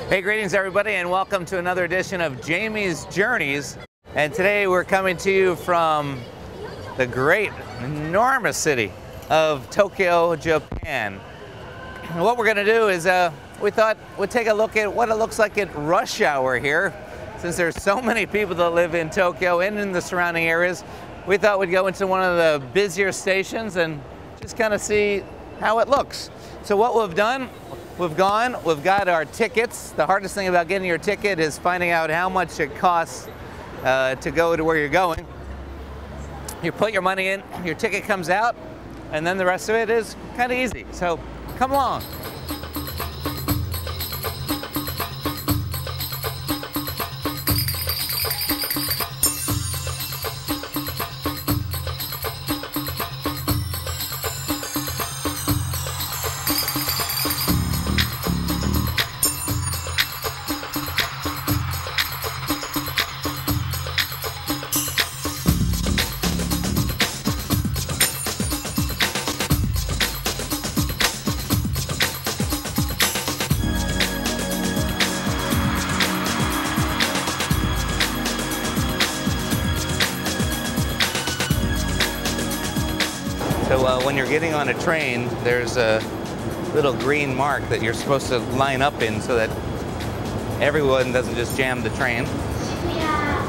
Hey, greetings everybody, and welcome to another edition of Jamie's Journeys. And today we're coming to you from the great, enormous city of Tokyo, Japan. And what we're going to do is we thought we'd take a look at what it looks like at rush hour here. Since there's so many people that live in Tokyo and in the surrounding areas, we thought we'd go into one of the busier stations and just kind of see how it looks. So what we've done, we've got our tickets. The hardest thing about getting your ticket is finding out how much it costs to go to where you're going. You put your money in, your ticket comes out, and then the rest of it is kind of easy. So come along. So when you're getting on a train, there's a little green mark that you're supposed to line up in so that everyone doesn't just jam the train. Shibuya.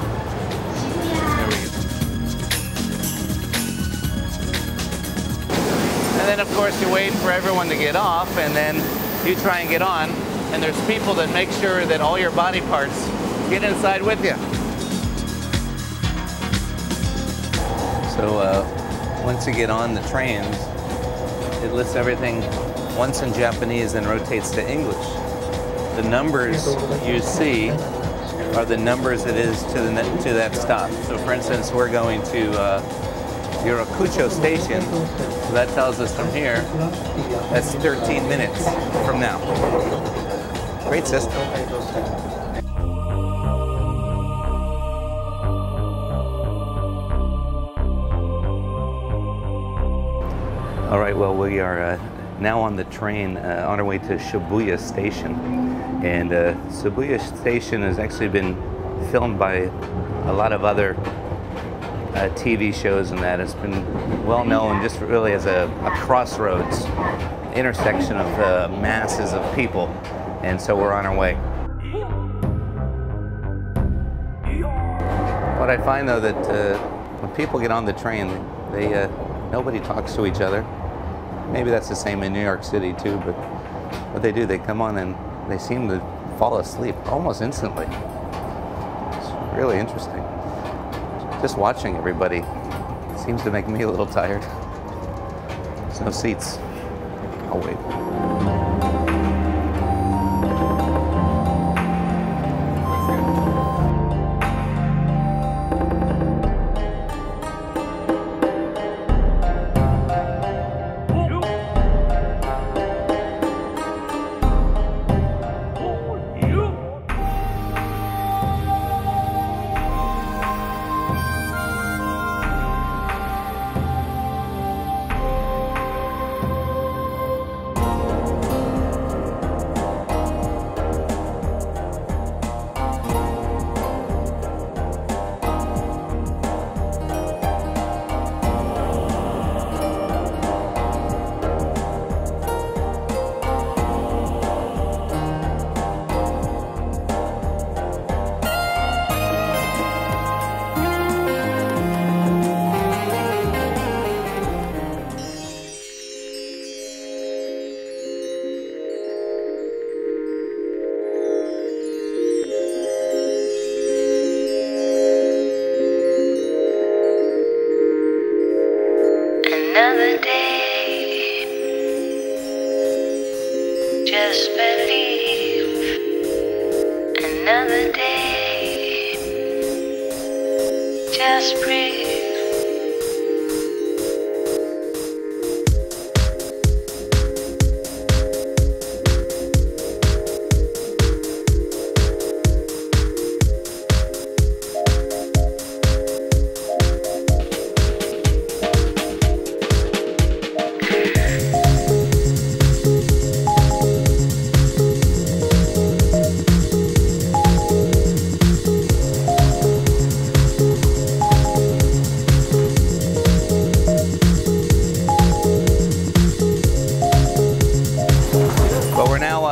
And then of course you wait for everyone to get off, and then you try and get on, and there's people that make sure that all your body parts get inside with you. So once you get on the trains, it lists everything once in Japanese and rotates to English. The numbers you see are the numbers it is to that stop. So for instance, we're going to Yurakucho Station. So that tells us from here, that's 13 minutes from now. Great system. All right, well, we are now on the train on our way to Shibuya Station. And Shibuya Station has actually been filmed by a lot of other TV shows, and that it's been well known just really as a crossroads, intersection of masses of people. And so we're on our way. What I find though, that when people get on the train, nobody talks to each other. Maybe that's the same in New York City too, but what they do, they come on and they seem to fall asleep almost instantly. It's really interesting. Just watching everybody seems to make me a little tired. There's no seats. I'll wait. Another day, just believe. Another day, just breathe.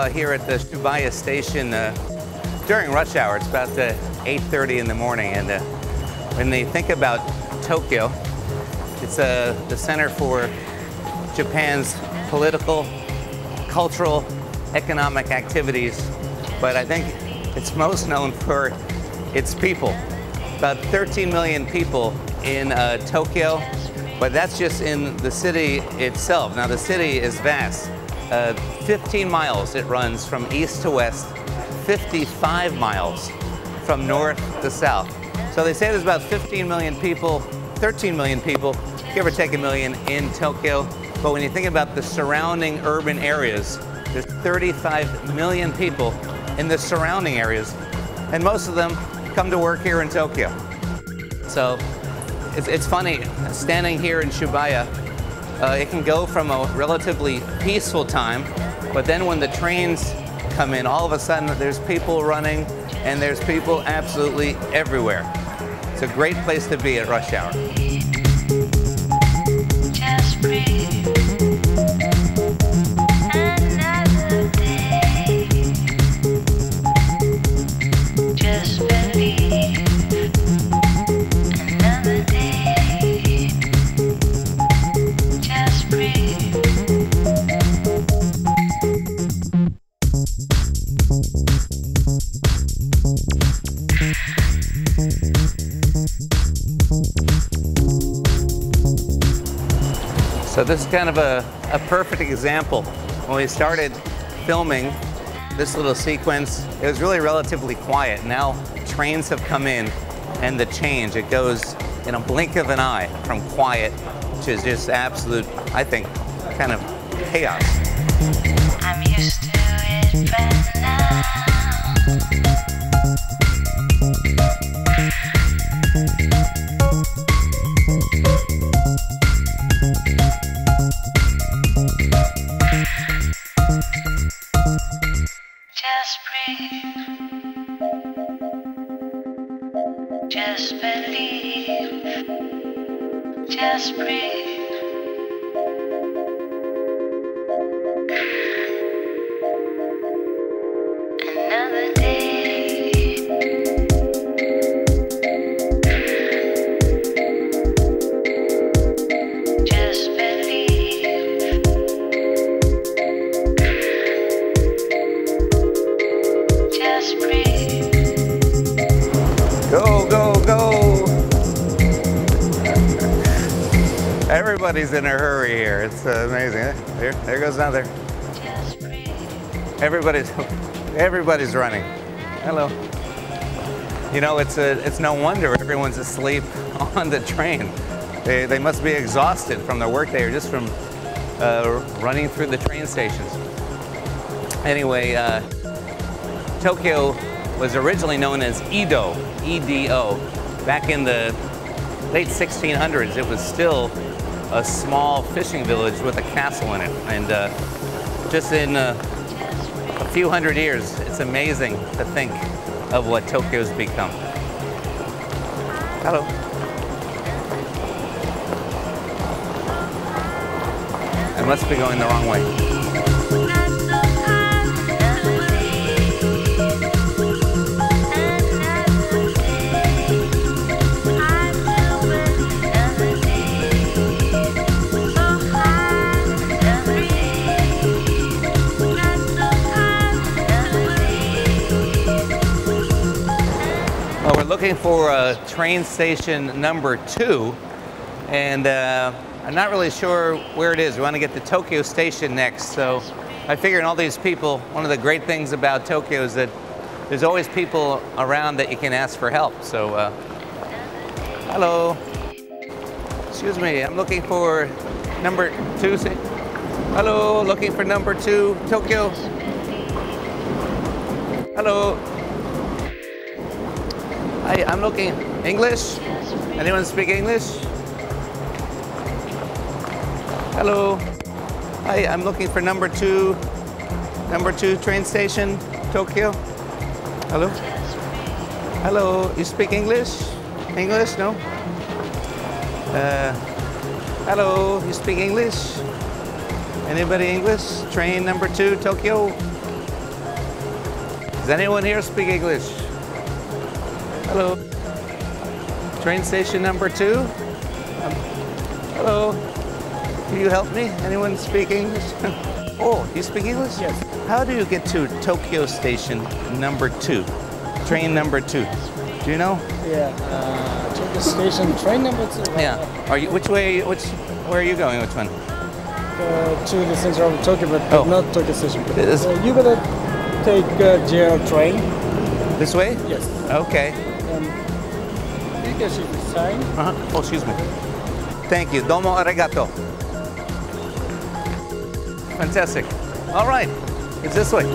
here at the Shibuya station during rush hour. It's about 8:30 in the morning, and when they think about Tokyo, it's the center for Japan's political, cultural, economic activities, but I think it's most known for its people. About 13 million people in Tokyo, but that's just in the city itself. Now the city is vast. 15 miles it runs from east to west, 55 miles from north to south. So they say there's about 15 million people, 13 million people, give or take a million in Tokyo. But when you think about the surrounding urban areas, there's 35 million people in the surrounding areas, and most of them come to work here in Tokyo. So it's funny, standing here in Shibuya, it can go from a relatively peaceful time, but then when the trains come in, all of a sudden there's people running, and there's people absolutely everywhere. It's a great place to be at rush hour. Just breathe. Another day. Just believe. Another day. Just breathe. So this is kind of a perfect example. When we started filming this little sequence, it was really relatively quiet. Now trains have come in, and the change, it goes in a blink of an eye from quiet to just absolute, I think, kind of chaos. I'm used to it by now. Just breathe. Just believe. Just breathe. Another day. Just believe. Just breathe. Go, go, go! Everybody's in a hurry here. It's amazing. There goes another. Just breathe. Everybody's running. Hello. You know, it's no wonder everyone's asleep on the train. They must be exhausted from their workday or just from running through the train stations. Anyway, Tokyo was originally known as Edo, E-D-O. Back in the late 1600s, it was still a small fishing village with a castle in it. And just in a few hundred years, it's amazing to think of what Tokyo's become. Hello. I must be going the wrong way. We're looking for train station number 2, and I'm not really sure where it is. We want to get to Tokyo Station next, so I figure in all these people, one of the great things about Tokyo is that there's always people around that you can ask for help. So, hello. Excuse me, I'm looking for number 2. Hello, looking for number 2, Tokyo. Hello. Hi, I'm looking. English? Anyone speak English? Hello. Hi, I'm looking for number 2 train station, Tokyo. Hello? Hello, you speak English? English, no? Hello, you speak English? Anybody English? Train number 2, Tokyo? Does anyone here speak English? Hello. Train station number 2. Hello. Can you help me? Anyone speak English? Oh, you speak English? Yes. How do you get to Tokyo station number 2? Train number 2. Do you know? Yeah. Tokyo station train number 2. Yeah. Are you? Where are you going? Which one? To the center of Tokyo, but Oh. not Tokyo station. Is- You gotta take JR train. This way? Yes. Okay. You can see the sign. Oh, excuse me. Thank you. Domo arigato. Fantastic. All right. It's this way.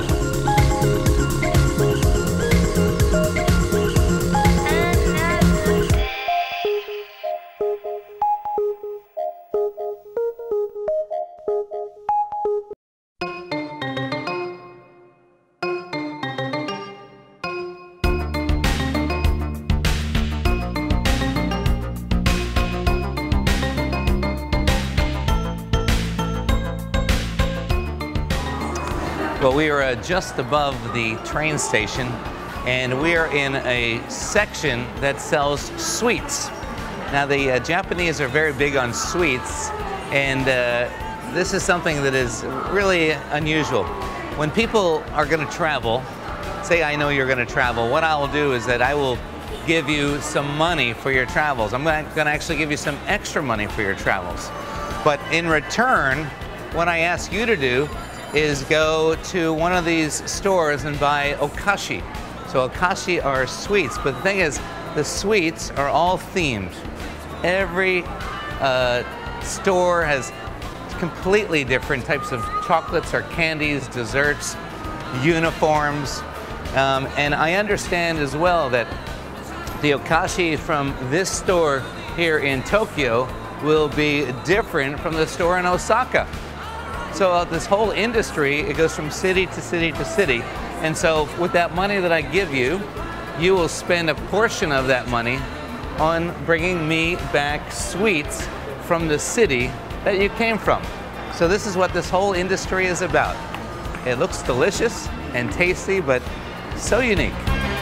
Well, we are just above the train station, and we are in a section that sells sweets. Now, the Japanese are very big on sweets, and this is something that is really unusual. When people are going to travel, say I know you're going to travel, what I will do is that I will give you some money for your travels. I'm going to actually give you some extra money for your travels. But in return, what I ask you to do is go to one of these stores and buy okashi. So okashi are sweets, but the thing is, the sweets are all themed. Every store has completely different types of chocolates or candies, desserts, uniforms, and I understand as well that the okashi from this store here in Tokyo will be different from the store in Osaka. So this whole industry, it goes from city to city to city. And so with that money that I give you, you will spend a portion of that money on bringing me back sweets from the city that you came from. So this is what this whole industry is about. It looks delicious and tasty, but so unique.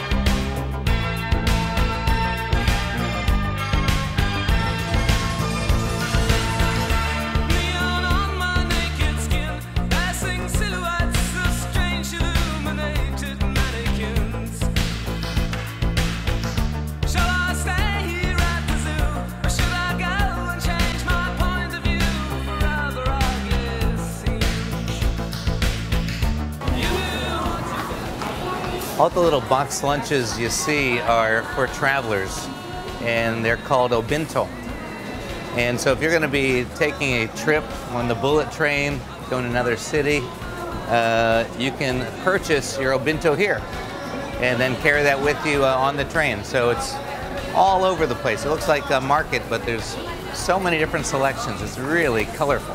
All the little box lunches you see are for travelers, and they're called obinto. And so if you're going to be taking a trip on the bullet train, going to another city, you can purchase your obinto here and then carry that with you on the train. So it's all over the place. It looks like a market, but there's so many different selections. It's really colorful.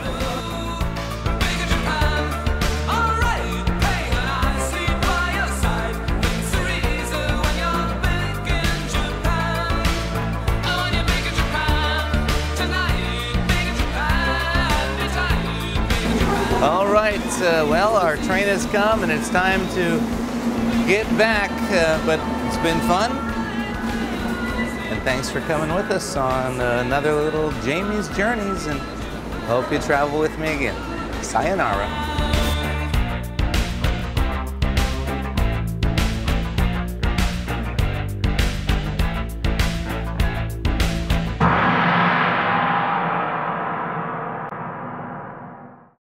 All right, well, our train has come and it's time to get back, but it's been fun. And thanks for coming with us on another little Jamie's Journeys, and hope you travel with me again. Sayonara.